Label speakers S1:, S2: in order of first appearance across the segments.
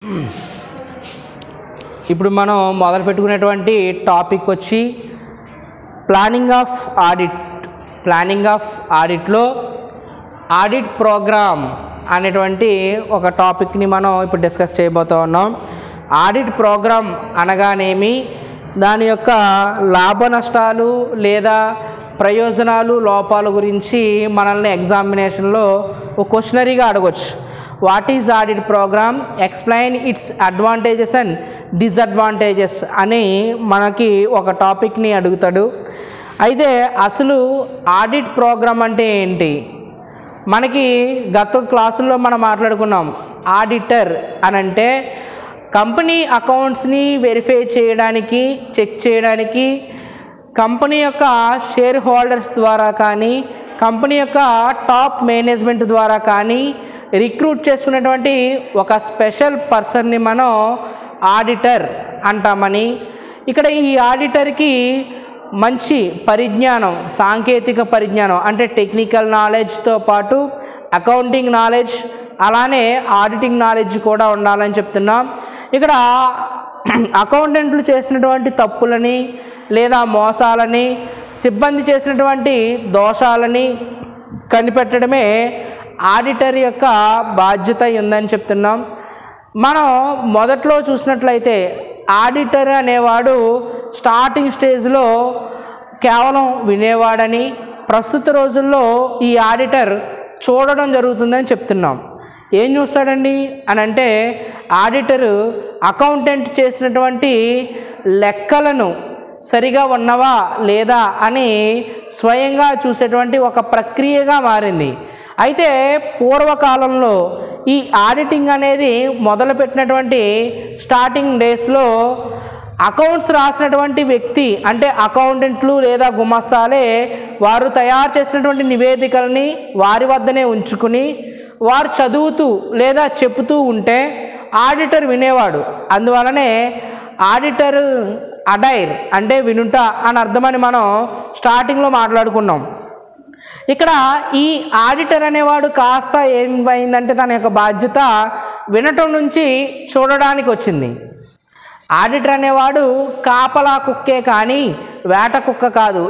S1: ఇప్పుడు మనం మొదలు పెట్టుకునేటువంటి టాపిక్ వచ్చి ప్లానింగ్ ఆఫ్ ఆడిట్లో ఆడిట్ ప్రోగ్రామ్ అనేటువంటి ఒక టాపిక్ని మనం ఇప్పుడు డిస్కస్ చేయబోతూ ఉన్నాం. ఆడిట్ ప్రోగ్రామ్ అనగానేమి, దాని యొక్క లాభ నష్టాలు లేదా ప్రయోజనాలు లోపాల గురించి మనల్ని ఎగ్జామినేషన్లో ఒక క్వశ్చనరీగా అడగవచ్చు. What is audit program, explain its advantages and disadvantages అని మనకి ఒక టాపిక్ని అడుగుతాడు. అయితే అసలు ఆడిట్ ప్రోగ్రామ్ అంటే ఏంటి? మనకి గత క్లాసుల్లో మనం మాట్లాడుకున్నాం. ఆడిటర్ అని అంటే కంపెనీ అకౌంట్స్ని వెరిఫై చేయడానికి, చెక్ చేయడానికి కంపెనీ యొక్క షేర్ హోల్డర్స్ ద్వారా కానీ, కంపెనీ యొక్క టాప్ మేనేజ్మెంట్ ద్వారా కానీ రిక్రూట్ చేసుకునేటువంటి ఒక స్పెషల్ పర్సన్ని మనం ఆడిటర్ అంటామని, ఇక్కడ ఈ ఆడిటర్కి మంచి పరిజ్ఞానం, సాంకేతిక పరిజ్ఞానం అంటే టెక్నికల్ నాలెడ్జ్తో పాటు అకౌంటింగ్ నాలెడ్జ్, అలానే ఆడిటింగ్ నాలెడ్జ్ కూడా ఉండాలని చెప్తున్నాం. ఇక్కడ అకౌంటెంట్లు చేసినటువంటి తప్పులని లేదా మోసాలని, సిబ్బంది చేసినటువంటి దోషాలని కనిపెట్టడమే ఆడిటర్ యొక్క బాధ్యత ఉందని చెప్తున్నాం. మనం మొదట్లో చూసినట్లయితే ఆడిటర్ అనేవాడు స్టార్టింగ్ స్టేజ్లో కేవలం వినేవాడని, ప్రస్తుత రోజుల్లో ఈ ఆడిటర్ చూడడం జరుగుతుందని చెప్తున్నాం. ఏం చూస్తాడండి అని అంటే, ఆడిటరు అకౌంటెంట్ చేసినటువంటి లెక్కలను సరిగా ఉన్నవా లేదా అని స్వయంగా చూసేటువంటి ఒక ప్రక్రియగా మారింది. అయితే పూర్వకాలంలో ఈ ఆడిటింగ్ అనేది మొదలుపెట్టినటువంటి స్టార్టింగ్ డేస్లో అకౌంట్స్ రాసినటువంటి వ్యక్తి అంటే అకౌంటెంట్లు లేదా గుమస్తాలే వారు తయారు చేసినటువంటి నివేదికల్ని వారి వద్దనే ఉంచుకుని వారు చదువుతూ లేదా చెప్తూ ఉంటే ఆడిటర్ వినేవాడు. అందువలనే ఆడిటర్ అడైర్ అంటే వినుట అని అర్థమని మనం స్టార్టింగ్లో మాట్లాడుకున్నాం. ఇక్కడ ఈ ఆడిటర్ అనేవాడు కాస్త ఏమైందంటే తన యొక్క బాధ్యత వినటం నుంచి చూడడానికి వచ్చింది. ఆడిటర్ అనేవాడు కాపలా కుక్కే కానీ వేట కుక్క కాదు,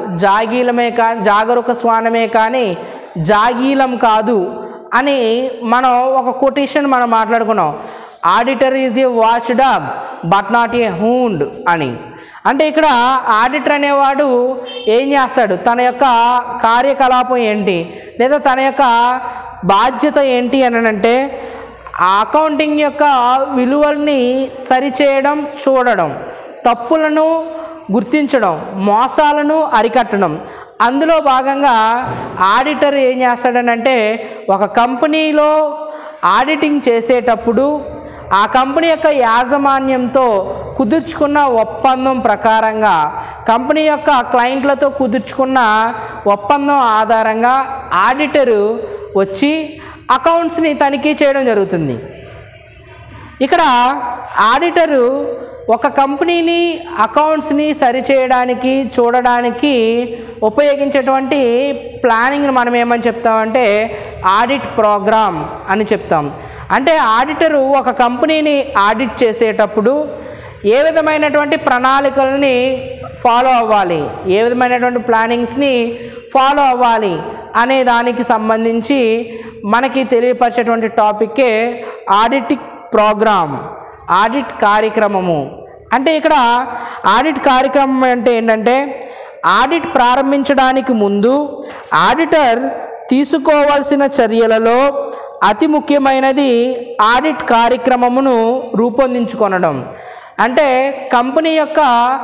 S1: జాగరూక శ్వానమే కానీ జాగీలం కాదు అని మనం ఒక కొటేషన్ మనం మాట్లాడుకున్నాం. Auditor is a watch dog but not a hound అని. అంటే ఇక్కడ ఆడిటర్ అనేవాడు ఏం చేస్తాడు, తన యొక్క కార్యకలాపం ఏంటి లేదా తన యొక్క బాధ్యత ఏంటి అని అంటే అకౌంటింగ్ యొక్క విలువల్ని సరిచేయడం, చూడడం, తప్పులను గుర్తించడం, మోసాలను అరికట్టడం. అందులో భాగంగా ఆడిటర్ ఏం చేస్తాడనంటే ఒక కంపెనీలో ఆడిటింగ్ చేసేటప్పుడు ఆ కంపెనీ యొక్క యాజమాన్యంతో కుదుర్చుకున్న ఒప్పందం ప్రకారంగా, కంపెనీ యొక్క క్లయింట్లతో కుదుర్చుకున్న ఒప్పందం ఆధారంగా ఆడిటరు వచ్చి అకౌంట్స్ని తనిఖీ చేయడం జరుగుతుంది. ఇక్కడ ఆడిటరు ఒక కంపెనీని అకౌంట్స్ని సరిచేయడానికి, చూడడానికి ఉపయోగించేటువంటి ప్లానింగ్ని మనం ఏమని చెప్తామంటే ఆడిట్ ప్రోగ్రామ్ అని చెప్తాం. అంటే ఆడిటరు ఒక కంపెనీని ఆడిట్ చేసేటప్పుడు ఏ విధమైనటువంటి ప్రణాళికలని ఫాలో అవ్వాలి, ఏ విధమైనటువంటి ప్లానింగ్స్ని ఫాలో అవ్వాలి అనే దానికి సంబంధించి మనకి తెలియపరిచేటువంటి టాపిక్కే ఆడిటింగ్ ప్రోగ్రామ్, ఆడిట్ కార్యక్రమము. అంటే ఇక్కడ ఆడిట్ కార్యక్రమం అంటే ఏంటంటే, ఆడిట్ ప్రారంభించడానికి ముందు ఆడిటర్ తీసుకోవాల్సిన చర్యలలో అతి ముఖ్యమైనది ఆడిట్ కార్యక్రమమును రూపొందించుకొనడం. అంటే కంపెనీ యొక్క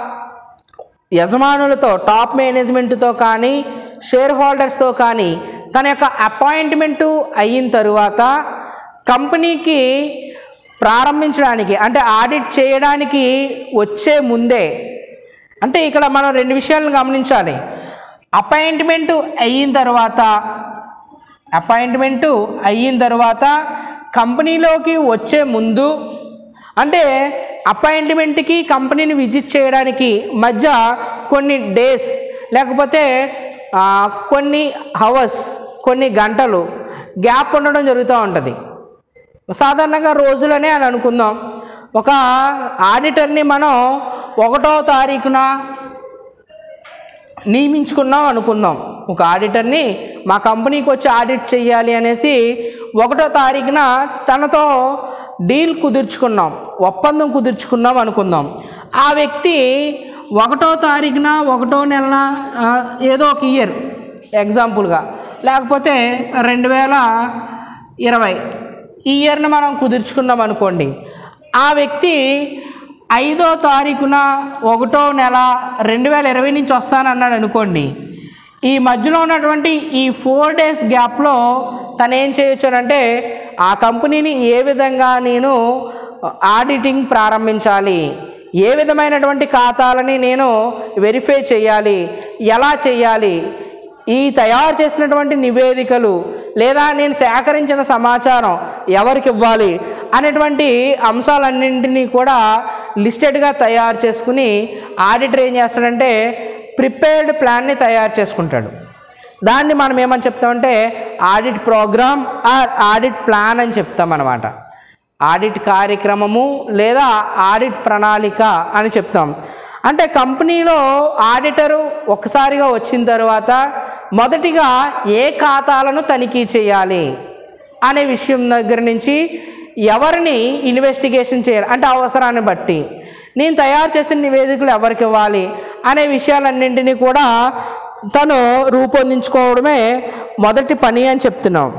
S1: యజమానులతో, టాప్ మేనేజ్మెంట్తో కానీ షేర్ హోల్డర్స్తో కానీ తన యొక్క అపాయింట్మెంటు అయిన తరువాత కంపెనీకి ప్రారంభించడానికి అంటే ఆడిట్ చేయడానికి వచ్చే ముందే, అంటే ఇక్కడ మనం రెండు విషయాలను గమనించాలి. అపాయింట్మెంటు అయిన తర్వాత కంపెనీలోకి వచ్చే ముందు, అంటే అపాయింట్మెంట్కి కంపెనీని విజిట్ చేయడానికి మధ్య కొన్ని డేస్ లేకపోతే కొన్ని అవర్స్, కొన్ని గంటలు గ్యాప్ ఉండడం జరుగుతూ ఉంటుంది. సాధారణంగా రోజులనే అని అనుకుందాం. ఒక ఆడిటర్ని మనం 1వ తారీఖున నియమించుకున్నాం అనుకుందాం. ఒక ఆడిటర్ని మా కంపెనీకి వచ్చి ఆడిట్ చేయాలి అనేసి 1వ తారీఖున తనతో డీల్ కుదుర్చుకున్నాం, ఒప్పందం కుదుర్చుకున్నాం అనుకుందాం. ఆ వ్యక్తి 1వ తారీఖున 1వ నెలన ఏదో ఒక ఇయర్ ఎగ్జాంపుల్గా, లేకపోతే 2020 ఈ ఇయర్ని మనం కుదుర్చుకున్నాం అనుకోండి. ఆ వ్యక్తి 5వ తారీఖున 1వ నెల 2020 నుంచి వస్తానన్నాడు అనుకోండి. ఈ మధ్యలో ఉన్నటువంటి ఈ 4 days గ్యాప్లో తను ఏం చేయొచ్చు అంటే ఆ కంపెనీని ఏ విధంగా నేను ఆడిటింగ్ ప్రారంభించాలి, ఏ విధమైనటువంటి ఖాతాలని నేను వెరిఫై చేయాలి, ఎలా చేయాలి, ఈ తయారు చేసినటువంటి నివేదికలు లేదా నేను సేకరించిన సమాచారం ఎవరికి ఇవ్వాలి అనేటువంటి అంశాలన్నింటినీ కూడా లిస్టెడ్గా తయారు చేసుకుని ఆడిటర్ ఏం చేస్తాడంటే ప్రిపేర్డ్ ప్లాన్ని తయారు చేసుకుంటాడు. దాన్ని మనం ఏమని చెప్తామంటే audit program or audit plan అని చెప్తాం అన్నమాట. ఆడిట్ కార్యక్రమము లేదా ఆడిట్ ప్రణాళిక అని చెప్తాం. అంటే కంపెనీలో ఆడిటరు ఒక్కసారిగా వచ్చిన తర్వాత మొదటిగా ఏ ఖాతాలను తనిఖీ చేయాలి అనే విషయం దగ్గర నుంచి ఎవరిని ఇన్వెస్టిగేషన్ చేయాలి అంటే అవసరాన్ని బట్టి నేను తయారు చేసిన నివేదికలు ఎవరికి ఇవ్వాలి అనే విషయాలన్నింటినీ కూడా తను రూపొందించుకోవడమే మొదటి పని అని చెప్తున్నాం.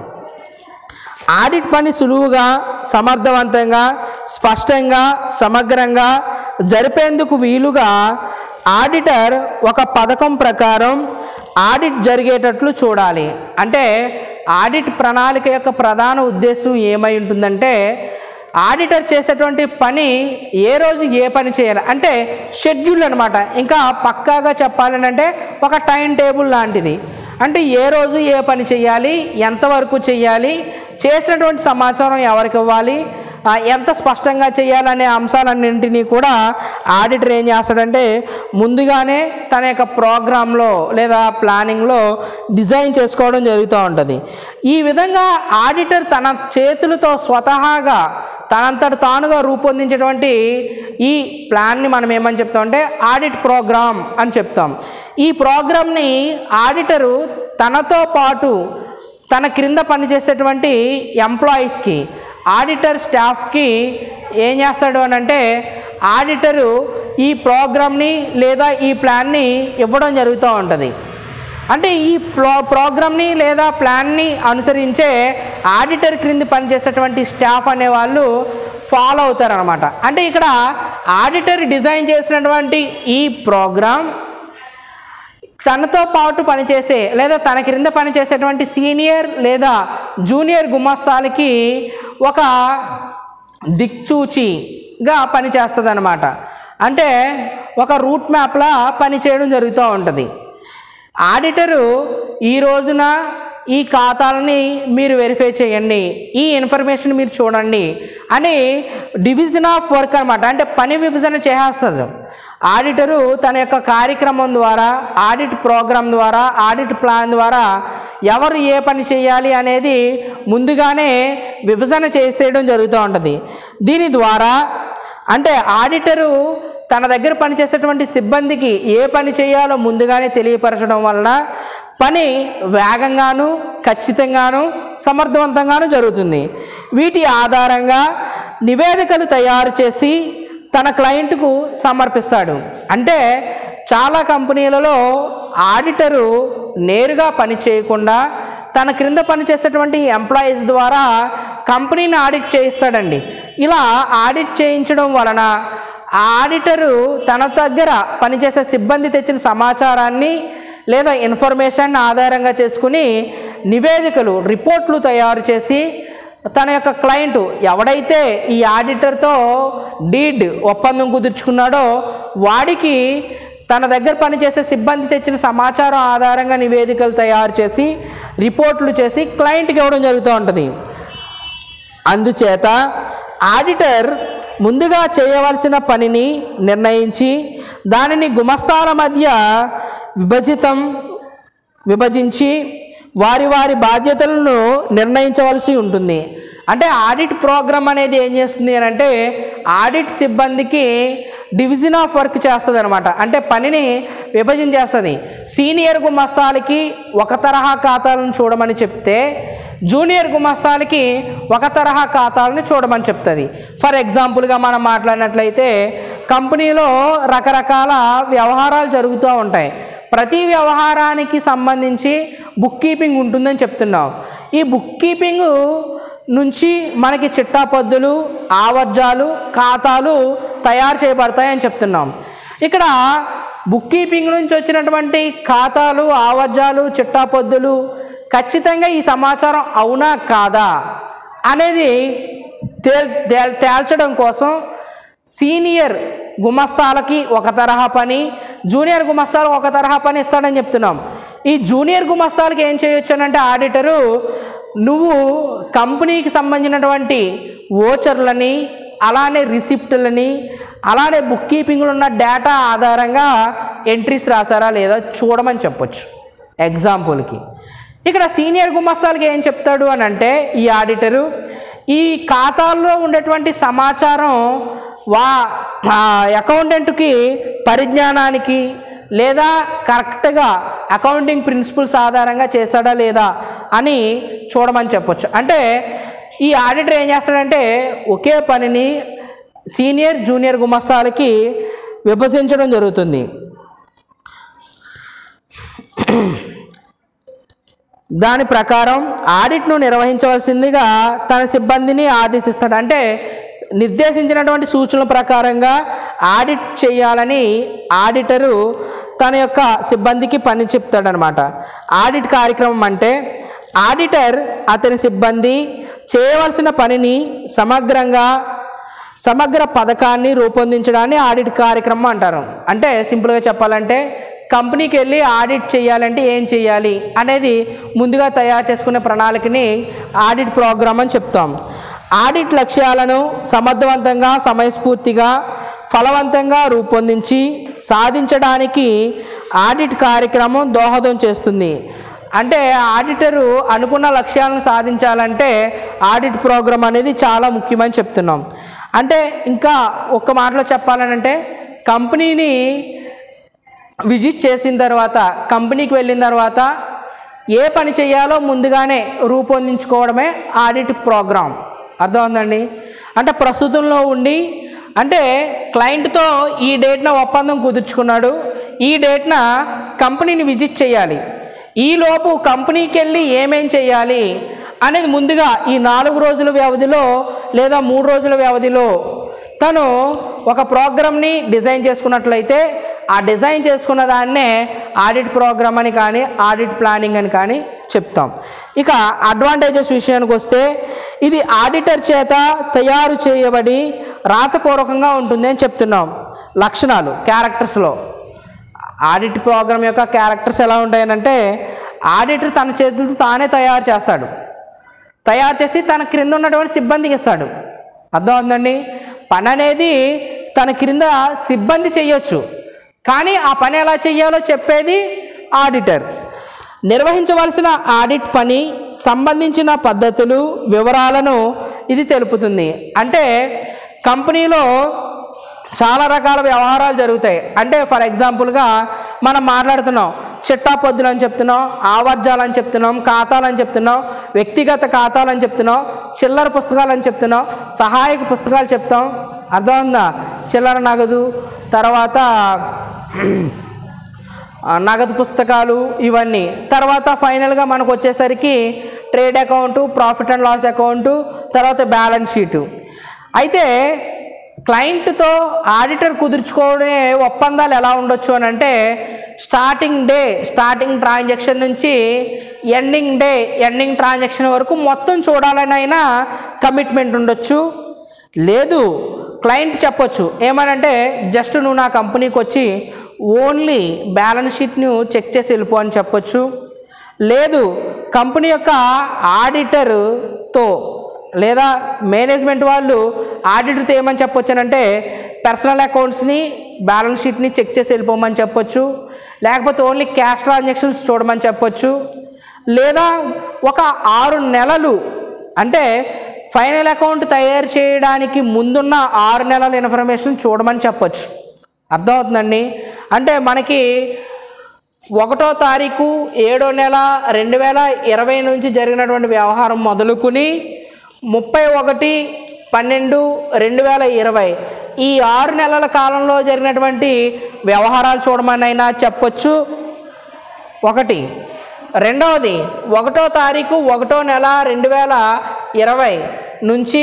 S1: ఆడిట్ పని సులువుగా, సమర్థవంతంగా, స్పష్టంగా, సమగ్రంగా జరిపేందుకు వీలుగా ఆడిటర్ ఒక పథకం ప్రకారం ఆడిట్ జరిగేటట్లు చూడాలి. అంటే ఆడిట్ ప్రణాళిక యొక్క ప్రధాన ఉద్దేశం ఏమై ఉంటుందంటే ఆడిటర్ చేసేటువంటి పని ఏ రోజు ఏ పని చేయాలి అంటే షెడ్యూల్ అనమాట. ఇంకా పక్కాగా చెప్పాలంటే ఒక టైం టేబుల్ లాంటిది. అంటే ఏ రోజు ఏ పని చేయాలి, ఎంతవరకు చేయాలి, చేసినటువంటి సమాచారం ఎవరికి ఇవ్వాలి, ఎంత స్పష్టంగా చేయాలనే అంశాలన్నింటినీ కూడా ఆడిటర్ ఏం చేస్తాడంటే ముందుగానే తన యొక్క ప్రోగ్రాంలో లేదా ప్లానింగ్లో డిజైన్ చేసుకోవడం జరుగుతూ ఉంటుంది. ఈ విధంగా ఆడిటర్ తన చేతులతో స్వతహాగా తనంతట తానుగా రూపొందించేటువంటి ఈ ప్లాన్ని మనం ఏమని చెప్తామంటే ఆడిట్ ప్రోగ్రామ్ అని చెప్తాం. ఈ ప్రోగ్రామ్ని ఆడిటరు తనతో పాటు తన క్రింద పనిచేసేటువంటి ఎంప్లాయీస్కి, ఆడిటర్ స్టాఫ్కి ఏం చేస్తాడు అని అంటే ఆడిటరు ఈ ప్రోగ్రామ్ని లేదా ఈ ప్లాన్ని ఇవ్వడం జరుగుతూ ఉంటుంది. అంటే ఈ ప్రోగ్రామ్ని లేదా ప్లాన్ని అనుసరించే ఆడిటర్ క్రింద పనిచేసేటువంటి స్టాఫ్ అనేవాళ్ళు ఫాలో అవుతారనమాట. అంటే ఇక్కడ ఆడిటర్ డిజైన్ చేసినటువంటి ఈ ప్రోగ్రామ్ తనతో పాటు పనిచేసే లేదా తన క్రింద పనిచేసేటువంటి సీనియర్ లేదా జూనియర్ గుమస్తాలకి ఒక దిక్చూచిగా పనిచేస్తుంది అన్నమాట. అంటే ఒక రూట్ మ్యాప్లా పనిచేయడం జరుగుతూ ఉంటుంది. ఆడిటరు ఈ రోజున ఈ ఖాతాలని మీరు వెరిఫై చేయండి, ఈ ఇన్ఫర్మేషన్ మీరు చూడండి అని డివిజన్ ఆఫ్ వర్క్ అనమాట. అంటే పని విభజన చేసేస్తుంది. ఆడిటరు తన యొక్క కార్యక్రమం ద్వారా, ఆడిట్ ప్రోగ్రాం ద్వారా, ఆడిట్ ప్లాన్ ద్వారా ఎవరు ఏ పని చేయాలి అనేది ముందుగానే విభజన చేసేయడం జరుగుతూ ఉంటుంది. దీని ద్వారా అంటే ఆడిటరు తన దగ్గర పనిచేసేటువంటి సిబ్బందికి ఏ పని చేయాలో ముందుగానే తెలియపరచడం వలన పని వేగంగాను, ఖచ్చితంగాను, సమర్థవంతంగాను జరుగుతుంది. వీటి ఆధారంగా నివేదికలు తయారు చేసి తన క్లయింట్కు సమర్పిస్తాడు. అంటే చాలా కంపెనీలలో ఆడిటరు నేరుగా పని చేయకుండా తన క్రింద పనిచేసేటువంటి ఎంప్లాయీస్ ద్వారా కంపెనీని ఆడిట్ చేయిస్తాడండి. ఇలా ఆడిట్ చేయించడం వలన ఆడిటరు తన దగ్గర పనిచేసే సిబ్బంది తెచ్చిన సమాచారాన్ని లేదా ఇన్ఫర్మేషన్ ఆధారంగా చేసుకుని నివేదికలు, రిపోర్ట్లు తయారు చేసి తన యొక్క క్లయింట్ ఎవడైతే ఈ ఆడిటర్తో ఒప్పందం కుదుర్చుకున్నాడో వాడికి తన దగ్గర పనిచేసే సిబ్బంది తెచ్చిన సమాచారం ఆధారంగా నివేదికలు తయారు చేసి రిపోర్ట్లు చేసి క్లయింట్కి ఇవ్వడం జరుగుతూ ఉంటుంది. అందుచేత ఆడిటర్ ముందుగా చేయవలసిన పనిని నిర్ణయించి దానిని గుమస్తాల మధ్య విభజించి వారి వారి బాధ్యతలను నిర్ణయించవలసి ఉంటుంది. అంటే ఆడిట్ ప్రోగ్రామ్ అనేది ఏం చేస్తుంది అని అంటే ఆడిట్ సిబ్బందికి డివిజన్ ఆఫ్ వర్క్ చేస్తుంది అనమాట. అంటే పనిని విభజన చేస్తుంది. సీనియర్ గుమస్తాలకి ఒక తరహా ఖాతాలను చూడమని చెప్తే జూనియర్ గుమస్తాలకి ఒక తరహా ఖాతాలను చూడమని చెప్తుంది. ఫర్ ఎగ్జాంపుల్గా మనం మాట్లాడినట్లయితే కంపెనీలో రకరకాల వ్యవహారాలు జరుగుతూ ఉంటాయి. ప్రతి వ్యవహారానికి సంబంధించి బుక్ కీపింగ్ ఉంటుందని చెప్తున్నాం. ఈ బుక్ కీపింగ్ నుంచి మనకి చిట్టాపద్దులు, ఆవర్జాలు, ఖాతాలు తయారు చేయబడతాయని చెప్తున్నాం. ఇక్కడ బుక్ కీపింగ్ నుంచి వచ్చినటువంటి ఖాతాలు, ఆవర్జాలు, చిట్టాపద్దులు ఖచ్చితంగా ఈ సమాచారం అవునా కాదా అనేది తేల్చడం కోసం సీనియర్ గుమస్తాలకి ఒక తరహా పని, జూనియర్ గుమస్తాలకు ఒక తరహా పని ఇస్తాడని చెప్తున్నాం. ఈ జూనియర్ గుమస్తాలకి ఏం చేయొచ్చు అంటే ఆడిటరు నువ్వు కంపెనీకి సంబంధించినటువంటి ఓచర్లని, అలానే రిసిప్ట్లని, అలానే బుక్ కీపింగ్లో ఉన్న డేటా ఆధారంగా ఎంట్రీస్ రాసారా లేదా చూడమని చెప్పొచ్చు. ఎగ్జాంపుల్కి ఇక్కడ సీనియర్ గుమస్తాలకి ఏం చెప్తాడు అని అంటే ఈ ఆడిటరు ఈ ఖాతాల్లో ఉండేటువంటి సమాచారం అకౌంటెంట్కి పరిజ్ఞానానికి లేదా కరెక్ట్గా అకౌంటింగ్ ప్రిన్సిపల్స్ ఆధారంగా చేస్తాడా లేదా అని చూడమని చెప్పొచ్చు. అంటే ఈ ఆడిటర్ ఏం చేస్తాడంటే ఒకే పనిని సీనియర్, జూనియర్ గుమస్తాలకి విభజించడం జరుగుతుంది. దాని ప్రకారం ఆడిట్ను నిర్వహించవలసిందిగా తన సిబ్బందిని ఆదేశిస్తాడు. అంటే నిర్దేశించినటువంటి సూచనల ప్రకారంగా ఆడిట్ చేయాలని ఆడిటరు తన యొక్క సిబ్బందికి పని చెప్తాడనమాట. ఆడిట్ కార్యక్రమం అంటే ఆడిటర్ అతని సిబ్బంది చేయవలసిన పనిని సమగ్ర పథకాన్ని రూపొందించడాన్ని ఆడిట్ కార్యక్రమం అంటారు. అంటే సింపుల్గా చెప్పాలంటే కంపెనీకి వెళ్ళి ఆడిట్ చేయాలంటే ఏం చేయాలి అనేది ముందుగా తయారు చేసుకునే ప్రణాళికని ఆడిట్ ప్రోగ్రామ్ అని చెప్తాం. ఆడిట్ లక్ష్యాలను సమర్థవంతంగా, సమయస్ఫూర్తిగా, ఫలవంతంగా రూపొందించి సాధించడానికి ఆడిట్ కార్యక్రమం దోహదం చేస్తుంది. అంటే ఆడిటరు అనుకున్న లక్ష్యాలను సాధించాలంటే ఆడిట్ ప్రోగ్రామ్ అనేది చాలా ముఖ్యమని చెప్తున్నాం. అంటే ఇంకా ఒక్క మాటలో చెప్పాలంటే కంపెనీని విజిట్ చేసిన తర్వాత, కంపెనీకి వెళ్ళిన తర్వాత ఏ పని చేయాలో ముందుగానే రూపొందించుకోవడమే ఆడిట్ ప్రోగ్రామ్. అర్థమవుతుందండి? అంటే ప్రస్తుతంలో ఉండి అంటే క్లయింట్తో ఈ డేట్న ఒప్పందం కుదుర్చుకున్నాడు, ఈ డేట్న కంపెనీని విజిట్ చేయాలి, ఈలోపు కంపెనీకి వెళ్ళి ఏమేం చేయాలి అనేది ముందుగా ఈ 4 రోజుల వ్యవధిలో లేదా 3 రోజుల వ్యవధిలో తను ఒక ప్రోగ్రామ్ని డిజైన్ చేసుకున్నట్లయితే ఆ డిజైన్ చేసుకున్న దాన్నే ఆడిట్ ప్రోగ్రామ్ అని కానీ ఆడిట్ ప్లానింగ్ అని కానీ చెప్తాం. ఇక అడ్వాంటేజెస్ విషయానికి వస్తే ఇది ఆడిటర్ చేత తయారు చేయబడి రాతపూర్వకంగా ఉంటుంది అని చెప్తున్నాం. లక్షణాలు క్యారెక్టర్స్లో ఆడిట్ ప్రోగ్రామ్ యొక్క క్యారెక్టర్స్ ఎలా ఉంటాయనంటే ఆడిటర్ తన చేతులతో తానే తయారు చేస్తాడు, తయారు చేసి తన క్రింద ఉన్నటువంటి సిబ్బందికి ఇస్తాడు. అర్థమవుతుందండి? పని అనేది తన క్రింద సిబ్బంది చేయొచ్చు, కానీ ఆ పని ఎలా చేయాలో చెప్పేది ఆడిటర్. నిర్వహించవలసిన ఆడిట్ పని సంబంధించిన పద్ధతులు, వివరాలను ఇది తెలుపుతుంది. అంటే కంపెనీలో చాలా రకాల వ్యవహారాలు జరుగుతాయి. అంటే ఫర్ ఎగ్జాంపుల్గా మనం మాట్లాడుతున్నాం చిట్టాపద్దులు అని చెప్తున్నాం, ఆవర్జాలు అని చెప్తున్నాం, ఖాతాలు అని చెప్తున్నాం, వ్యక్తిగత ఖాతాలు అని చెప్తున్నాం, చిల్లర పుస్తకాలు అని చెప్తున్నాం, సహాయక పుస్తకాలు చెప్తాం. అర్థమవుతుందా? చిల్లర నగదు, తర్వాత నగదు పుస్తకాలు, ఇవన్నీ. తర్వాత ఫైనల్గా మనకు వచ్చేసరికి trade account, profit and loss account, తర్వాత బ్యాలెన్స్ షీటు. అయితే క్లయింట్తో ఆడిటర్ కుదుర్చుకోవడే ఒప్పందాలు ఎలా ఉండొచ్చు అని అంటే స్టార్టింగ్ ట్రాన్సాక్షన్ నుంచి ఎండింగ్ ట్రాన్సాక్షన్ వరకు మొత్తం చూడాలని అయినా కమిట్మెంట్ ఉండొచ్చు. లేదు క్లయింట్ చెప్పొచ్చు ఏమనంటే జస్ట్ నువ్వు నా కంపెనీకి వచ్చి ఓన్లీ బ్యాలెన్స్ షీట్ను చెక్ చేసి వెళ్ళిపో అని చెప్పొచ్చు. లేదు కంపెనీ యొక్క ఆడిటర్తో లేదా మేనేజ్మెంట్ వాళ్ళు ఆడిటర్తో ఏమని చెప్పొచ్చు అంటే పర్సనల్ అకౌంట్స్ని, బ్యాలెన్స్ షీట్ని చెక్ చేసి వెళ్ళిపోమని చెప్పొచ్చు. లేకపోతే ఓన్లీ క్యాష్ ట్రాన్సాక్షన్స్ చూడమని చెప్పొచ్చు. లేదా ఒక 6 నెలలు అంటే ఫైనల్ అకౌంట్ తయారు చేయడానికి ముందున్న 6 నెలల ఇన్ఫర్మేషన్ చూడమని చెప్పొచ్చు. అర్థమవుతుందండి. అంటే మనకి 1వ తారీఖు 7వ నెల 2020 నుంచి జరిగినటువంటి వ్యవహారం మొదలుకొని 31/12/2020 ఈ 6 నెలల కాలంలో జరిగినటువంటి వ్యవహారాలు చూడమని అయినా చెప్పొచ్చు. ఒకటి. రెండవది 1వ తారీఖు 1వ నెల 2020 నుంచి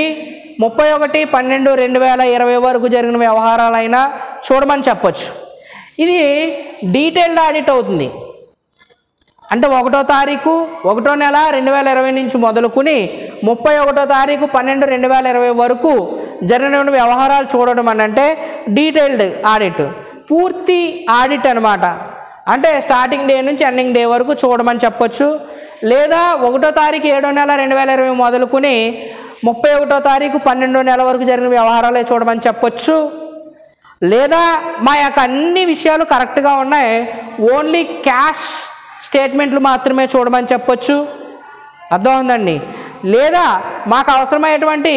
S1: 31/12/2020 వరకు జరిగిన వ్యవహారాలైనా చూడమని చెప్పొచ్చు. ఇది డీటెయిల్డ్ ఆడిట్ అవుతుంది. అంటే 1వ తారీఖు 1వ నెల 2020 నుంచి మొదలుకొని 31వ తారీఖు 12/2020 వరకు జరిగిన వ్యవహారాలు చూడడం అని అంటే డీటెయిల్డ్ ఆడిట్, పూర్తి ఆడిట్ అనమాట. అంటే స్టార్టింగ్ డే నుంచి ఎండింగ్ డే వరకు చూడమని చెప్పొచ్చు. లేదా 1వ తారీఖు 7వ నెల 2020 మొదలుకొని 31వ తారీఖు 12వ నెల వరకు జరిగిన వ్యవహారాలే చూడమని చెప్పొచ్చు. లేదా మా యొక్క అన్ని విషయాలు కరెక్ట్గా ఉన్నాయి, ఓన్లీ క్యాష్ స్టేట్మెంట్లు మాత్రమే చూడమని చెప్పొచ్చు. అర్థమవుతుందండి. లేదా మాకు అవసరమైనటువంటి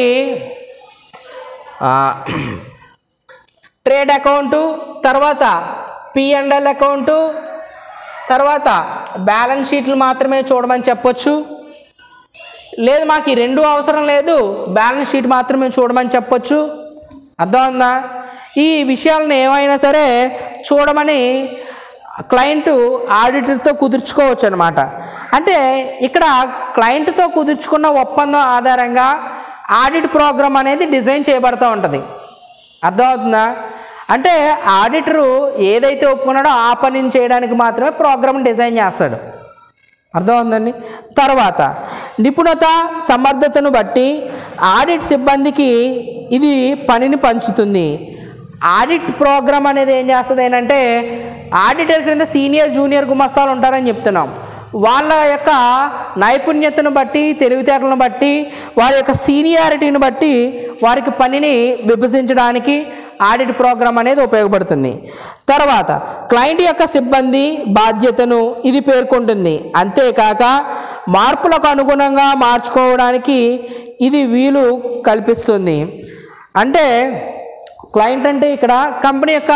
S1: ట్రేడ్ అకౌంటు, తర్వాత P&L అకౌంటు, తర్వాత బ్యాలెన్స్ షీట్లు మాత్రమే చూడమని చెప్పొచ్చు. లేదు మాకు ఈ 2 అవసరం లేదు, బ్యాలెన్స్ షీట్ మాత్రమే చూడమని చెప్పొచ్చు. అర్థమవుతుందా? ఈ విషయాలను ఏమైనా సరే చూడమని క్లయింట్ ఆడిటర్తో కుదుర్చుకోవచ్చు అనమాట. అంటే ఇక్కడ క్లయింట్తో కుదుర్చుకున్న ఒప్పందం ఆధారంగా ఆడిట్ ప్రోగ్రామ్ అనేది డిజైన్ చేయబడుతూ ఉంటుంది. అర్థమవుతుందా? అంటే ఆడిటరు ఏదైతే ఒప్పుకున్నాడో ఆ పనిని చేయడానికి మాత్రమే ప్రోగ్రామ్ డిజైన్ చేస్తాడు. అర్థమవుతుందండి. తర్వాత నిపుణత సమర్థతను బట్టి ఆడిట్ సిబ్బందికి ఇది పనిని పంచుతుంది. ఆడిట్ ప్రోగ్రామ్ అనేది ఏం చేస్తుంది అంటే ఆడిటర్ క్రింద సీనియర్ జూనియర్ గుమస్తాలు ఉంటారని చెప్తున్నాం. వాళ్ళ యొక్క నైపుణ్యతను బట్టి, తెలివితేటలను బట్టి, వారి యొక్క సీనియారిటీని బట్టి వారికి పనిని విభజించడానికి ఆడిట్ ప్రోగ్రామ్ అనేది ఉపయోగపడుతుంది. తర్వాత క్లయింట్ యొక్క సిబ్బంది బాధ్యతను ఇది పేర్కొంటుంది. అంతేకాక మార్పులకు అనుగుణంగా మార్చుకోవడానికి ఇది వీలు కల్పిస్తుంది. అంటే క్లయింట్ అంటే ఇక్కడ కంపెనీ యొక్క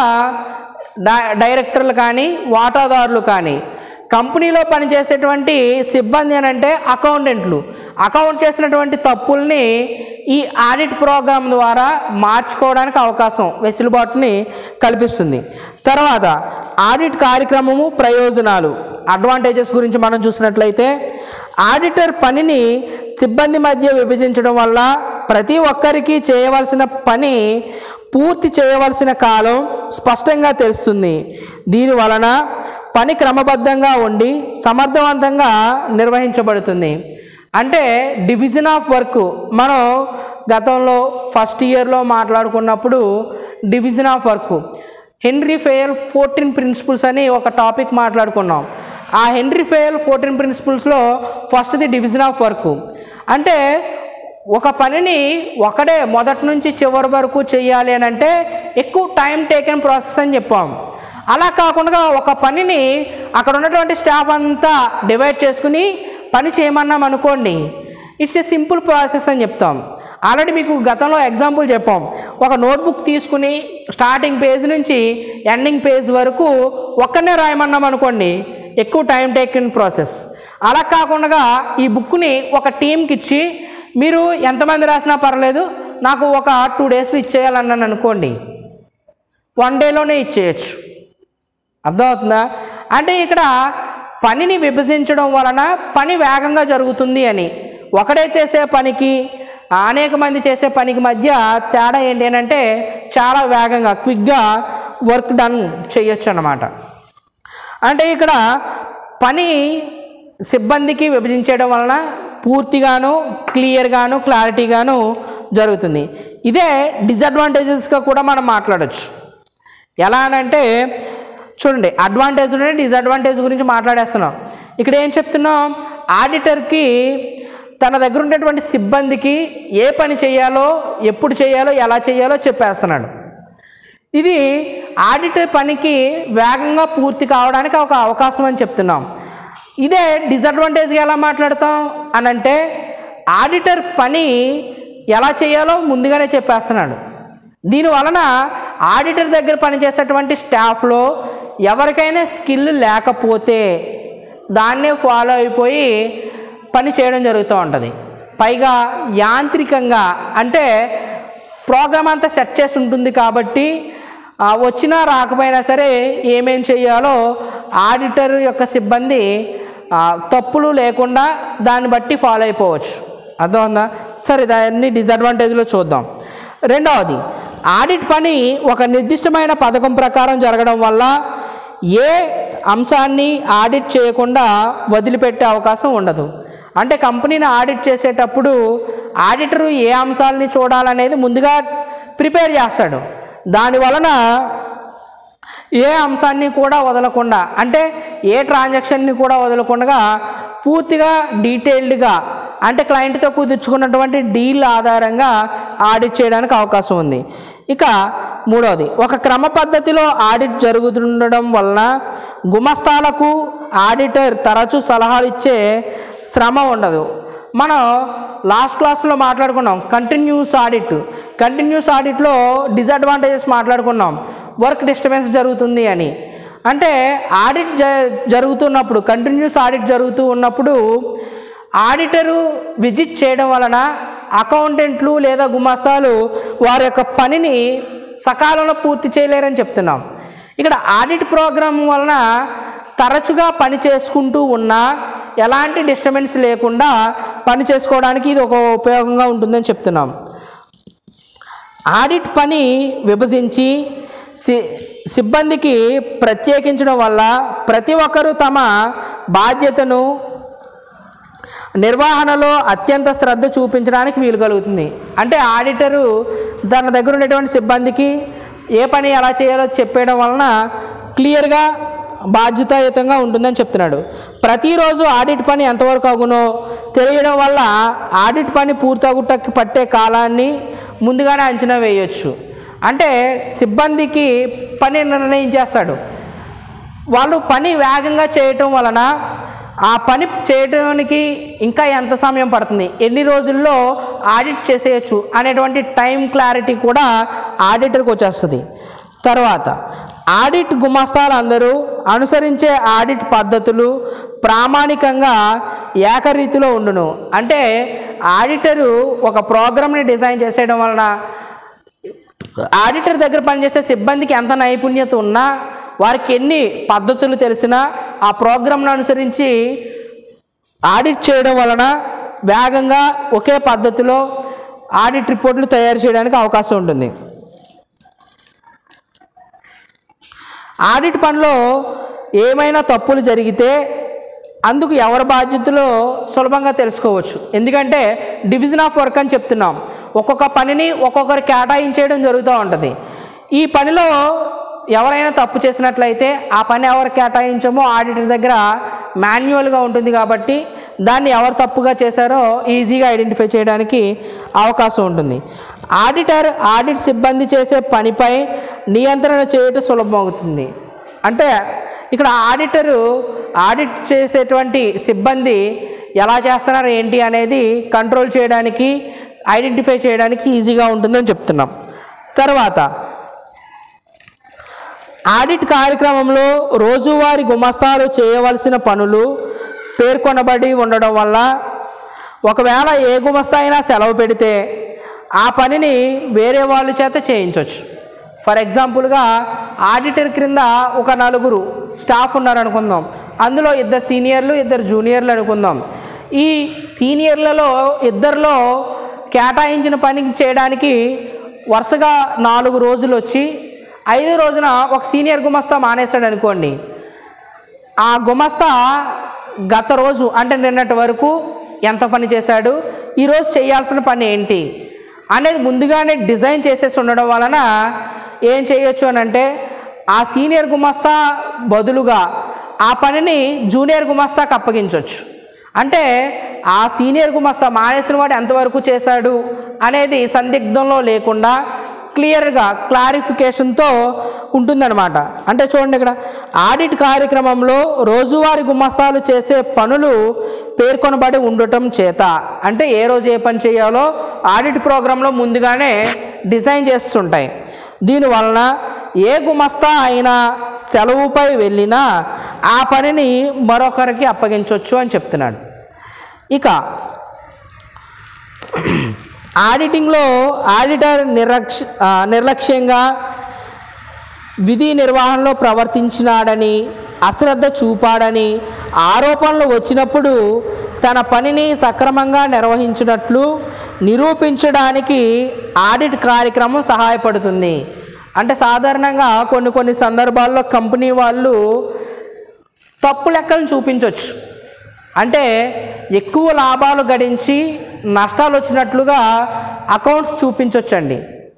S1: డైరెక్టర్లు కానీ వాటాదారులు కానీ, కంపెనీలో పనిచేసేటువంటి సిబ్బంది అని అంటే అకౌంటెంట్లు, అకౌంట్ చేసినటువంటి తప్పుల్ని ఈ ఆడిట్ ప్రోగ్రామ్ ద్వారా మార్చుకోవడానికి అవకాశం, వెసులుబాటుని కల్పిస్తుంది. తర్వాత ఆడిట్ కార్యక్రమము ప్రయోజనాలు, అడ్వాంటేజెస్ గురించి మనం చూసినట్లయితే ఆడిటర్ పనిని సిబ్బంది మధ్య విభజించడం వల్ల ప్రతి ఒక్కరికి చేయవలసిన పని పూర్తి చేయవలసిన కాలం స్పష్టంగా తెలుస్తుంది. దీని వలన పని క్రమబద్ధంగా ఉండి సమర్థవంతంగా నిర్వహించబడుతుంది. అంటే డివిజన్ ఆఫ్ వర్క్ మనం గతంలో ఫస్ట్ ఇయర్లో మాట్లాడుకున్నప్పుడు division of work Henri Fayol 14 principles అని ఒక టాపిక్ మాట్లాడుకున్నాం. ఆ హెన్రీ ఫెయల్ 14 ప్రిన్సిపల్స్లో ఫస్ట్ది డివిజన్ ఆఫ్ వర్క్. అంటే ఒక పనిని ఒకడే మొదటి నుంచి చివరి వరకు చేయాలి అని అంటే ఎక్కువ టైం టేకెన్ ప్రాసెస్ అని చెప్పాం. అలా కాకుండా ఒక పనిని అక్కడ ఉన్నటువంటి స్టాఫ్ అంతా డివైడ్ చేసుకుని పని చేయమన్నాం అనుకోండి, ఇట్స్ ఏ సింపుల్ ప్రాసెస్ అని చెప్తాం. ఆల్రెడీ మీకు గతంలో ఎగ్జాంపుల్ చెప్పాం. ఒక నోట్బుక్ తీసుకుని స్టార్టింగ్ పేజ్ నుంచి ఎండింగ్ పేజ్ వరకు ఒక్కనే రాయమన్నాం అనుకోండి, ఎక్కువ టైం టేకెన్ ప్రాసెస్. అలా కాకుండా ఈ బుక్ని ఒక టీంకి ఇచ్చి మీరు ఎంతమంది రాసినా పర్లేదు, నాకు ఒక 2 డేస్లో ఇచ్చేయాలన్నాను అనుకోండి, 1 డేలోనే ఇచ్చేయచ్చు. అర్థమవుతుందా? అంటే ఇక్కడ పనిని విభజించడం వలన పని వేగంగా జరుగుతుంది అని. ఒకడే చేసే పనికి అనేక మంది చేసే పనికి మధ్య తేడా ఏంటి అని అంటే చాలా వేగంగా క్విక్గా వర్క్ డన్ చేయొచ్చు అన్నమాట. అంటే ఇక్కడ పని సిబ్బందికి విభజించడం వలన పూర్తిగాను క్లియర్గాను క్లారిటీగాను జరుగుతుంది. ఇదే డిసడ్వాంటేజెస్గా కూడా మనం మాట్లాడచ్చు. ఎలా అనంటే చూడండి, అడ్వాంటేజ్ ఉంటే డిసడ్వాంటేజ్ గురించి మాట్లాడేస్తున్నాం. ఇక్కడ ఏం చెప్తున్నాం, ఆడిటర్కి తన దగ్గర ఉండేటువంటి సిబ్బందికి ఏ పని చేయాలో, ఎప్పుడు చేయాలో, ఎలా చేయాలో చెప్పేస్తున్నాడు. ఇది ఆడిటర్ పనికి వేగంగా పూర్తి కావడానికి ఒక అవకాశం అని చెప్తున్నాం. ఇదే డిసడ్వాంటేజ్గా ఎలా మాట్లాడతాం అనంటే ఆడిటర్ పని ఎలా చేయాలో ముందుగానే చెప్పేస్తున్నాడు. దీనివలన ఆడిటర్ దగ్గర పనిచేసేటువంటి స్టాఫ్లో ఎవరికైనా స్కిల్ లేకపోతే దాన్నే ఫాలో అయిపోయి పని చేయడం జరుగుతూ ఉంటుంది. పైగా యాంత్రికంగా అంటే ప్రోగ్రామ్ అంతా సెట్ చేసి ఉంటుంది కాబట్టి వచ్చినా రాకపోయినా సరే ఏమేం చేయాలో ఆడిటర్ యొక్క సిబ్బంది తప్పులు లేకుండా దాన్ని బట్టి ఫాలో అయిపోవచ్చు. అర్థమవుతుందా? సరే, దాన్ని డిసడ్వాంటేజ్లో చూద్దాం. రెండవది, ఆడిట్ పని ఒక నిర్దిష్టమైన పథకం ప్రకారం జరగడం వల్ల ఏ అంశాన్ని ఆడిట్ చేయకుండా వదిలిపెట్టే అవకాశం ఉండదు. అంటే కంపెనీని ఆడిట్ చేసేటప్పుడు ఆడిటరు ఏ అంశాలని చూడాలనేది ముందుగా ప్రిపేర్ చేస్తాడు. దానివలన ఏ అంశాన్ని కూడా వదలకుండా, అంటే ఏ ట్రాన్సాక్షన్ని కూడా వదలకుండా పూర్తిగా డీటెయిల్డ్గా, అంటే క్లయింట్తో కుదుర్చుకున్నటువంటి డీల్ ఆధారంగా ఆడిట్ చేయడానికి అవకాశం ఉంది. ఇక మూడవది, ఒక క్రమ పద్ధతిలో ఆడిట్ జరుగుతుండడం వలన గుమస్తాలకు ఆడిటర్ తరచూ సలహాలు ఇచ్చే శ్రమ ఉండదు. మనం లాస్ట్ క్లాస్లో మాట్లాడుకున్నాం కంటిన్యూస్ ఆడిట్లో డిసడ్వాంటేజెస్ మాట్లాడుకున్నాం. వర్క్ డిస్టర్బెన్స్ జరుగుతుంది అని. అంటే ఆడిట్ జరుగుతున్నప్పుడు, కంటిన్యూస్ ఆడిట్ జరుగుతూ ఉన్నప్పుడు ఆడిటరు విజిట్ చేయడం వలన అకౌంటెంట్లు లేదా గుమస్తాలు వారి యొక్క పనిని సకాలంలో పూర్తి చేయలేరని చెప్తున్నాం. ఇక్కడ ఆడిట్ ప్రోగ్రాం వలన తరచుగా పని చేసుకుంటూ ఉన్నా ఎలాంటి డిస్టర్బెన్స్ లేకుండా పని చేసుకోవడానికి ఇది ఒక ఉపయోగంగా ఉంటుందని చెప్తున్నాం. ఆడిట్ పని విభజించి సిబ్బందికి ప్రత్యేకించడం వల్ల ప్రతి ఒక్కరూ తమ బాధ్యతను నిర్వహణలో అత్యంత శ్రద్ధ చూపించడానికి వీలు కలుగుతుంది. అంటే ఆడిటరు తన దగ్గర ఉండేటువంటి సిబ్బందికి ఏ పని ఎలా చేయాలో చెప్పేయడం వలన క్లియర్గా బాధ్యతాయుతంగా ఉంటుందని చెప్తున్నాడు. ప్రతిరోజు ఆడిట్ పని ఎంతవరకు అగునో తెలియడం వల్ల ఆడిట్ పని పూర్తగుటకి పట్టే కాలాన్ని ముందుగానే అంచనా వేయవచ్చు. అంటే సిబ్బందికి పని నిర్ణయించేస్తాడు. వాళ్ళు పని వేగంగా చేయటం వలన ఆ పని చేయడానికి ఇంకా ఎంత సమయం పడుతుంది, ఎన్ని రోజుల్లో ఆడిట్ చేసేయచ్చు అనేటువంటి టైం క్లారిటీ కూడా ఆడిటర్కి వచ్చేస్తుంది. తర్వాత ఆడిట్ గుమస్తాలు అందరూ అనుసరించే ఆడిట్ పద్ధతులు ప్రామాణికంగా ఏకరీతిలో ఉండును. అంటే ఆడిటరు ఒక ప్రోగ్రామ్ని డిజైన్ చేసేయడం వలన ఆడిటర్ దగ్గర పనిచేసే సిబ్బందికి ఎంత నైపుణ్యత ఉన్నా, వారికి ఎన్ని పద్ధతులు తెలిసినా ఆ ప్రోగ్రామ్ను అనుసరించి ఆడిట్ చేయడం వలన వేగంగా ఒకే పద్ధతిలో ఆడిట్ రిపోర్ట్లు తయారు చేయడానికి అవకాశం ఉంటుంది. ఆడిట్ పనిలో ఏమైనా తప్పులు జరిగితే అందుకు ఎవరి బాధ్యతలో సులభంగా తెలుసుకోవచ్చు. ఎందుకంటే డివిజన్ ఆఫ్ వర్క్ అని చెప్తున్నాం. ఒక్కొక్క పనిని ఒక్కొక్కరు కేటాయించేయడం జరుగుతూ ఉంటుంది. ఈ పనిలో ఎవరైనా తప్పు చేసినట్లయితే ఆ పని ఎవరు కేటాయించమో ఆడిటర్ దగ్గర మాన్యువల్గా ఉంటుంది కాబట్టి దాన్ని ఎవరు తప్పుగా చేశారో ఈజీగా ఐడెంటిఫై చేయడానికి అవకాశం ఉంటుంది. ఆడిటర్ ఆడిట్ సిబ్బంది చేసే పనిపై నియంత్రణ చేయటం సులభమవుతుంది. అంటే ఇక్కడ ఆడిటరు ఆడిట్ చేసేటువంటి సిబ్బంది ఎలా చేస్తున్నారు ఏంటి అనేది కంట్రోల్ చేయడానికి, ఐడెంటిఫై చేయడానికి ఈజీగా ఉంటుందని చెప్తున్నాం. తర్వాత ఆడిట్ కార్యక్రమంలో రోజువారీ గుమస్తాలు చేయవలసిన పనులు పేర్కొనబడి ఉండడం వల్ల ఒకవేళ ఏ గుమస్తా అయినా సెలవు పెడితే ఆ పనిని వేరే వాళ్ళ చేత చేయించవచ్చు. ఫర్ ఎగ్జాంపుల్గా ఆడిటర్ క్రింద ఒక 4 స్టాఫ్ ఉన్నారనుకుందాం. అందులో 2 సీనియర్లు 2 జూనియర్లు అనుకుందాం. ఈ సీనియర్లలో 2లో కేటాయించిన పని చేయడానికి వరుసగా 4 రోజులు వచ్చి 5వ రోజున ఒక సీనియర్ గుమస్తా మానేస్తాడు అనుకోండి. ఆ గుమస్తా గత రోజు అంటే నిన్నటి వరకు ఎంత పని చేశాడు, ఈరోజు చేయాల్సిన పని ఏంటి అనేది ముందుగానే డిజైన్ చేసేసి ఉండడం వలన ఏం చేయొచ్చు అని అంటే ఆ సీనియర్ గుమస్తా బదులుగా ఆ పనిని జూనియర్ గుమస్తాకు అప్పగించవచ్చు. అంటే ఆ సీనియర్ గుమస్తా మానేసిన వాడు ఎంతవరకు చేశాడు అనేది సందిగ్ధంలో లేకుండా క్లియర్గా క్లారిఫికేషన్తో ఉంటుందన్నమాట. అంటే చూడండి, ఇక్కడ ఆడిట్ కార్యక్రమంలో రోజువారీ గుమస్తాలు చేసే పనులు పేర్కొనబడి ఉండటం చేత, అంటే ఏ రోజు ఏ పని చేయాలో ఆడిట్ ప్రోగ్రాంలో ముందుగానే డిజైన్ చేస్తుంటాయి. దీనివలన ఏ గుమస్తా అయినా సెలవుపై వెళ్ళినా ఆ పనిని మరొకరికి అప్పగించవచ్చు అని చెప్తున్నాడు. ఇక ఆడిటింగ్లో ఆడిటర్ నిర్లక్ష్యంగా విధి నిర్వహణలో ప్రవర్తించినాడని, అశ్రద్ధ చూపాడని ఆరోపణలు వచ్చినప్పుడు తన పనిని సక్రమంగా నిర్వహించినట్లు నిరూపించడానికి ఆడిట్ కార్యక్రమం సహాయపడుతుంది. అంటే సాధారణంగా కొన్ని సందర్భాల్లో కంపెనీ వాళ్ళు తప్పు లెక్కలను చూపించవచ్చు. అంటే ఎక్కువ లాభాలు గడించి నష్టాలు వచ్చినట్లుగా అకౌంట్స్ చూపించవచ్చండి.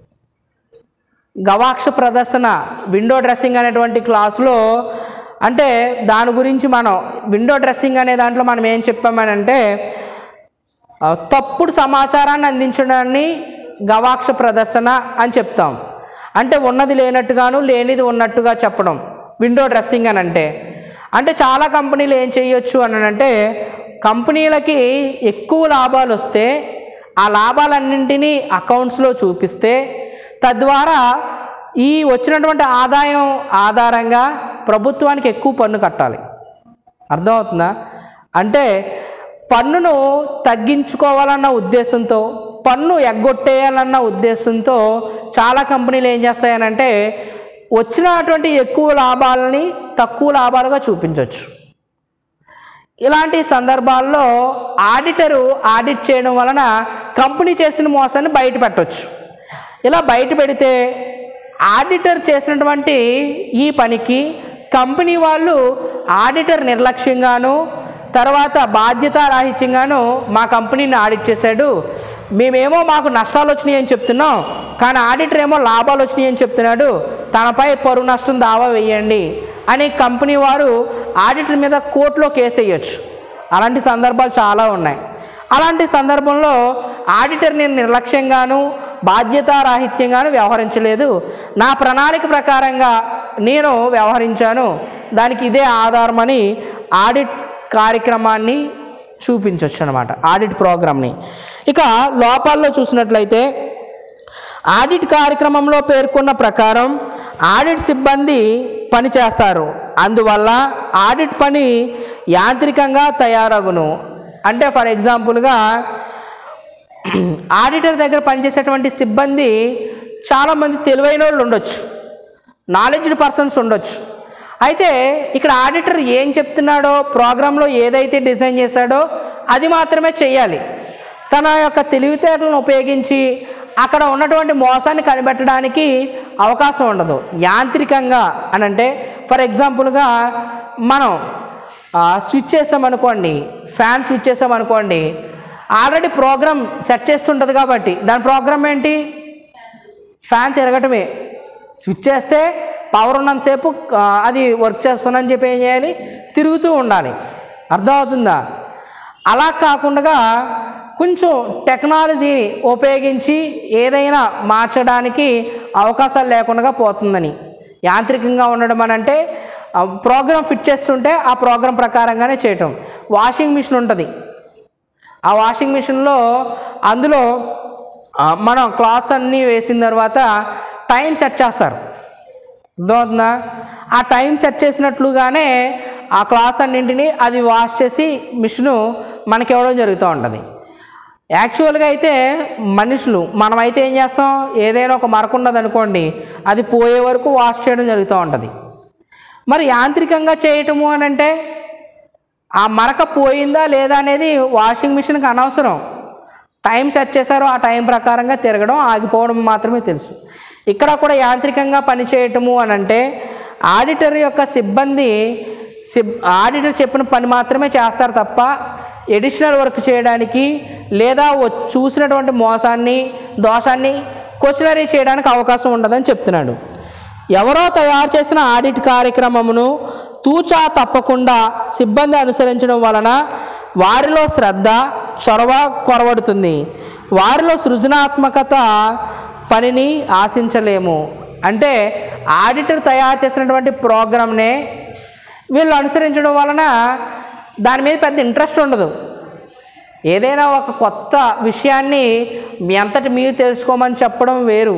S1: గవాక్ష ప్రదర్శన విండో డ్రెస్సింగ్ అనేటువంటి క్లాసులో, అంటే దాని గురించి మనం విండో డ్రెస్సింగ్ అనే దాంట్లో మనం ఏం చెప్పామనంటే, తప్పుడు సమాచారాన్ని అందించడాన్ని గవాక్ష ప్రదర్శన అని చెప్తాం. అంటే ఉన్నది లేనట్టుగాను లేనిది ఉన్నట్టుగా చెప్పడం విండో డ్రెస్సింగ్ అని అంటే చాలా కంపెనీలు ఏం చేయొచ్చు అని అంటే, కంపెనీలకి ఎక్కువ లాభాలు వస్తే ఆ లాభాలన్నింటినీ అకౌంట్స్లో చూపిస్తే తద్వారా ఈ వచ్చినటువంటి ఆదాయం ఆధారంగా ప్రభుత్వానికి ఎక్కువ పన్ను కట్టాలి. అర్థమవుతుందా? అంటే పన్నును తగ్గించుకోవాలన్న ఉద్దేశంతో, పన్ను ఎగ్గొట్టేయాలన్న ఉద్దేశంతో చాలా కంపెనీలు ఏం చేస్తాయనంటే వచ్చినటువంటి ఎక్కువ లాభాలని తక్కువ లాభాలుగా చూపించవచ్చు. ఇలాంటి సందర్భాల్లో ఆడిటరు ఆడిట్ చేయడం వలన కంపెనీ చేసిన మోసాన్ని బయట పెట్టవచ్చు. ఇలా బయట పెడితే ఆడిటర్ చేసినటువంటి ఈ పనికి కంపెనీ వాళ్ళు ఆడిటర్ నిర్లక్ష్యంగాను, తర్వాత బాధ్యతారాహిత్యంగాను మా కంపెనీని ఆడిట్ చేశాడు, మేమేమో మాకు నష్టాలు వచ్చినాయి అని చెప్తున్నాం, కానీ ఆడిటర్ ఏమో లాభాలు వచ్చినాయి అని చెప్తున్నాడు, తనపై పరువు నష్టం దావా వేయండి అని కంపెనీ వారు ఆడిటర్ మీద కోర్టులో కేసు వేయచ్చు. అలాంటి సందర్భాలు చాలా ఉన్నాయి. అలాంటి సందర్భంలో ఆడిటర్ నేను నిర్లక్ష్యంగాను బాధ్యతారాహిత్యంగాను వ్యవహరించలేదు, నా ప్రణాళిక ప్రకారంగా నేను వ్యవహరించాను, దానికి ఇదే ఆధారమని ఆడిట్ కార్యక్రమాన్ని చూపించవచ్చు అన్నమాట, ఆడిట్ ప్రోగ్రామ్ని. ఇక లోపాల్లో చూసినట్లయితే ఆడిట్ కార్యక్రమంలో పేర్కొన్న ప్రకారం ఆడిట్ సిబ్బంది పని చేస్తారు, అందువల్ల ఆడిట్ పని యాంత్రికంగా తయారగును. అంటే ఫర్ ఎగ్జాంపుల్గా ఆడిటర్ దగ్గర పనిచేసేటువంటి సిబ్బంది చాలామంది తెలివైన వాళ్ళు ఉండొచ్చు, నాలెడ్జ్డ్ పర్సన్స్ ఉండొచ్చు. అయితే ఇక్కడ ఆడిటర్ ఏం చెప్తున్నాడో, ప్రోగ్రాంలో ఏదైతే డిజైన్ చేశాడో అది మాత్రమే చేయాలి. తన యొక్క తెలివితేటలను ఉపయోగించి అక్కడ ఉన్నటువంటి మోసాన్ని కనిపెట్టడానికి అవకాశం ఉండదు. యాంత్రికంగా అని అంటే ఫర్ ఎగ్జాంపుల్గా మనం స్విచ్ చేసామనుకోండి, ఫ్యాన్ స్విచ్ చేసామనుకోండి, ఆల్రెడీ ప్రోగ్రామ్ సెట్ చేస్తుంటుంది కాబట్టి దాని ప్రోగ్రామ్ ఏంటి, ఫ్యాన్ తిరగటమే. స్విచ్ చేస్తే పవర్ ఉన్నంతసేపు అది వర్క్ చేస్తుందని చెప్పి ఏం చేయాలి, తిరుగుతూ ఉండాలి. అర్థమవుతుందా? అలా కాకుండా కొంచెం టెక్నాలజీని ఉపయోగించి ఏదైనా మార్చడానికి అవకాశాలు లేకుండా పోతుందని. యాంత్రికంగా ఉండడం అని అంటే ప్రోగ్రామ్ ఫిట్ చేస్తుంటే ఆ ప్రోగ్రామ్ ప్రకారంగానే చేయటం. వాషింగ్ మిషన్ ఉంటుంది, ఆ వాషింగ్ మిషన్లో అందులో మనం క్లాత్స్ అన్నీ వేసిన తర్వాత టైం సెట్ చేస్తారు. అర్థమవుతుందా? ఆ టైం సెట్ చేసినట్లుగానే ఆ క్లాత్స్ అన్నింటినీ అది వాష్ చేసి మిషను మనకి ఇవ్వడం జరుగుతూ ఉంటుంది. యాక్చువల్గా అయితే మనుషులు మనమైతే ఏం చేస్తాం, ఏదైనా ఒక మరక ఉన్నది అనుకోండి, అది పోయే వరకు వాష్ చేయడం జరుగుతూ ఉంటుంది. మరి యాంత్రికంగా చేయటము అని అంటే ఆ మరక పోయిందా లేదా అనేది వాషింగ్ మిషన్కి అనవసరం. టైం సెట్ చేశారో ఆ టైం ప్రకారంగా తిరగడం ఆగిపోవడం మాత్రమే తెలుసు. ఇక్కడ కూడా యాంత్రికంగా పనిచేయటము అని అంటే ఆడిటర్ యొక్క సిబ్బంది ఆడిటర్ చెప్పిన పని మాత్రమే చేస్తారు తప్ప ఎడిషనల్ వర్క్ చేయడానికి లేదా చూసినటువంటి మోసాన్ని దోషాన్ని క్వశ్చనరీ చేయడానికి అవకాశం ఉండదని చెప్తున్నాడు. ఎవరో తయారు చేసిన ఆడిట్ కార్యక్రమమును తూచా తప్పకుండా సిబ్బంది అనుసరించడం వలన వారిలో శ్రద్ధ చొరవ కొరవడుతుంది, వారిలో సృజనాత్మకత పనిని ఆశించలేము. అంటే ఆడిటర్ తయారు చేసినటువంటి ప్రోగ్రామ్నే వీళ్ళు అనుసరించడం వలన దాని మీద పెద్ద ఇంట్రెస్ట్ ఉండదు. ఏదైనా ఒక కొత్త విషయాన్ని మీ అంతటి మీరు తెలుసుకోమని చెప్పడం వేరు,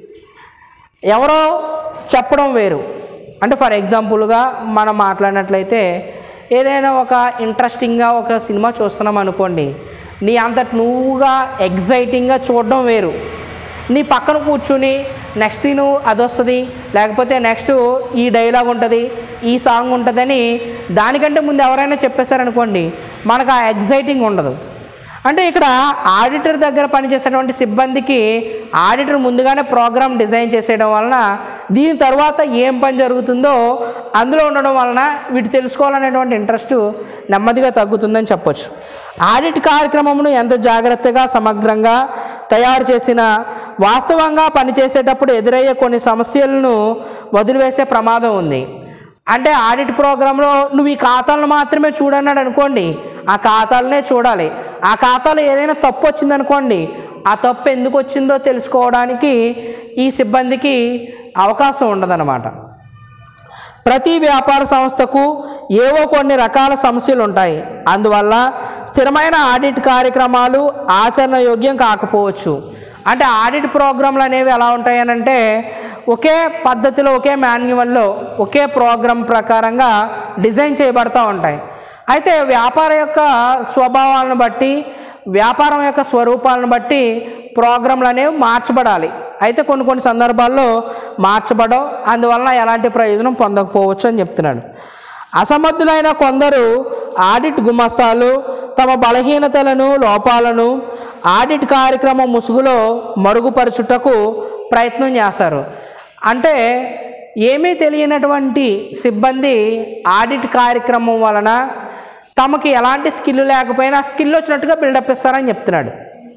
S1: ఎవరో చెప్పడం వేరు. అంటే ఫర్ ఎగ్జాంపుల్గా మనం మాట్లాడినట్లయితే ఏదైనా ఒక ఇంట్రెస్టింగ్గా ఒక సినిమా చూస్తున్నాం అనుకోండి, నీ అంతటి నువ్వుగా ఎగ్జైటింగ్గా చూడడం వేరు. నీ పక్కన కూర్చుని నెక్స్ట్ సీను అది వస్తుంది, లేకపోతే నెక్స్ట్ ఈ డైలాగ్ ఉంటుంది, ఈ సాంగ్ ఉంటుందని దానికంటే ముందు ఎవరైనా చెప్పేశారనుకోండి, మనకు ఆ ఎగ్జైటింగ్ ఉండదు. అంటే ఇక్కడ ఆడిటర్ దగ్గర పనిచేసేటువంటి సిబ్బందికి ఆడిటర్ ముందుగానే ప్రోగ్రామ్ డిజైన్ చేసేయడం వలన దీని తర్వాత ఏం పని జరుగుతుందో అందులో ఉండడం వలన వీటి తెలుసుకోవాలనేటువంటి ఇంట్రెస్ట్ నెమ్మదిగా తగ్గుతుందని చెప్పొచ్చు. ఆడిట్ కార్యక్రమమును ఎంత జాగ్రత్తగా సమగ్రంగా తయారు చేసినా వాస్తవంగా పనిచేసేటప్పుడు ఎదురయ్యే కొన్ని సమస్యలను వదిలివేసే ప్రమాదం ఉంది. అంటే ఆడిట్ ప్రోగ్రాంలో నువ్వు ఈ ఖాతాలను మాత్రమే చూడన్నాడు అనుకోండి, ఆ ఖాతాలనే చూడాలి. ఆ ఖాతాలో ఏదైనా తప్పు వచ్చిందనుకోండి, ఆ తప్పు ఎందుకు వచ్చిందో తెలుసుకోవడానికి ఈ సిబ్బందికి అవకాశం ఉండదన్నమాట. ప్రతి వ్యాపార సంస్థకు ఏవో కొన్ని రకాల సమస్యలు ఉంటాయి. అందువల్ల స్థిరమైన ఆడిట్ కార్యక్రమాలు ఆచరణ యోగ్యం కాకపోవచ్చు. అంటే ఆడిట్ ప్రోగ్రాంలు అనేవి ఎలా ఉంటాయనంటే ఒకే పద్ధతిలో ఒకే మాన్యువల్లో ఒకే ప్రోగ్రాం ప్రకారంగా డిజైన్ చేయబడతా ఉంటాయి. అయితే వ్యాపారం యొక్క స్వభావాలను బట్టి వ్యాపారం యొక్క స్వరూపాలను బట్టి ప్రోగ్రాంలు అనేవి మార్చబడాలి. అయితే కొన్ని సందర్భాల్లో మార్చబడవు, అందువలన ఎలాంటి ప్రయోజనం పొందకపోవచ్చు అని చెప్తున్నాడు. అసమర్థులైన కొందరు ఆడిట్ గుమస్తాలు తమ బలహీనతలను లోపాలను ఆడిట్ కార్యక్రమం ముసుగులో మరుగుపరచుటకు ప్రయత్నం చేస్తారు. అంటే ఏమీ తెలియనటువంటి సిబ్బంది ఆడిట్ కార్యక్రమం వలన తమకి ఎలాంటి స్కిల్ లేకపోయినా స్కిల్ వచ్చినట్టుగా బిల్డప్ ఇస్తారని చెప్తున్నాడు.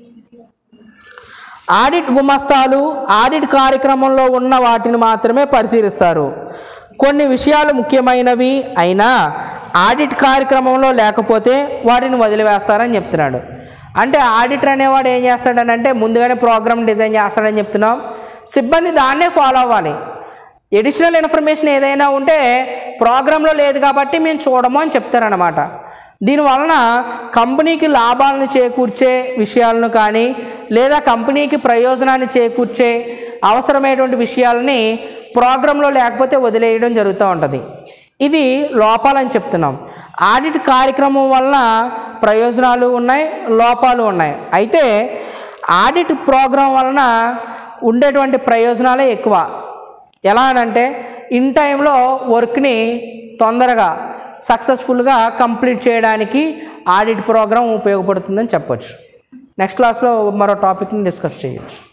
S1: ఆడిట్ గుమస్తాలు ఆడిట్ కార్యక్రమంలో ఉన్న వాటిని మాత్రమే పరిశీలిస్తారు. కొన్ని విషయాలు ముఖ్యమైనవి అయినా ఆడిట్ కార్యక్రమంలో లేకపోతే వాటిని వదిలివేస్తారని చెప్తున్నాడు. అంటే ఆడిటర్ అనేవాడు ఏం చేస్తాడనంటే ముందుగానే ప్రోగ్రామ్ డిజైన్ చేస్తాడని చెప్తున్నాం. సిబ్బంది దాన్నే ఫాలో అవ్వాలి. ఎడిషనల్ ఇన్ఫర్మేషన్ ఏదైనా ఉంటే ప్రోగ్రాంలో లేదు కాబట్టి మేము చూడము అని చెప్తారనమాట. దీనివలన కంపెనీకి లాభాలను చేకూర్చే విషయాలను కానీ లేదా కంపెనీకి ప్రయోజనాన్ని చేకూర్చే అవసరమైనటువంటి విషయాలని ప్రోగ్రాంలో లేకపోతే వదిలేయడం జరుగుతూ ఉంటుంది. ఇది లోపాలని చెప్తున్నాం. ఆడిట్ కార్యక్రమం వలన ప్రయోజనాలు ఉన్నాయి, లోపాలు ఉన్నాయి. అయితే ఆడిట్ ప్రోగ్రాం వలన ఉండేటువంటి ప్రయోజనాలే ఎక్కువ. ఎలా అనంటే ఇన్ టైంలో వర్క్ని తొందరగా సక్సెస్ఫుల్గా కంప్లీట్ చేయడానికి ఆడిట్ ప్రోగ్రాం ఉపయోగపడుతుందని చెప్పొచ్చు. నెక్స్ట్ క్లాస్లో మరో టాపిక్ని డిస్కస్ చేయొచ్చు.